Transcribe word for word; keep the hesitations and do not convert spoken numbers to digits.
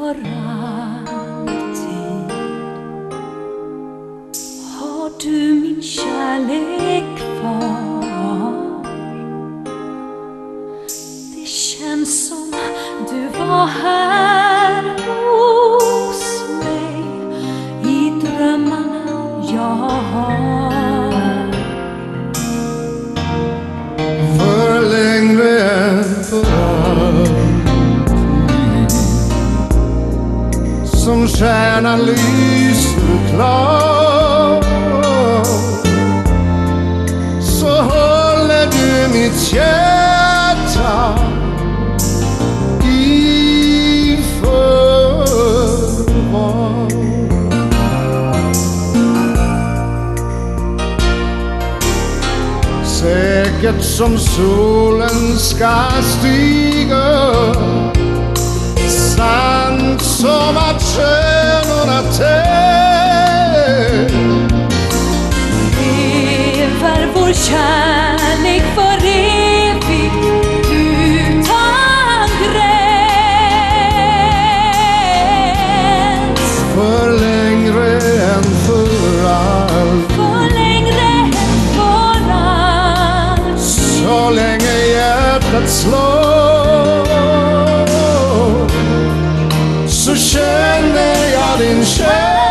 för alltid. Har du min kärlek kvar? Det känns som du var här hos mig i drömmarna jag har. För längre än för alltid, som stjärnan lyser klar, så håller du mitt hjärta i förvar. Säkert som solen ska stiga, sant som att stjärnorna tänd. Lever vår kärlek för evigt utan gräns. För längre än för allt, För längre än för allt. så länge hjärtat slår, så känner jag din kärlek.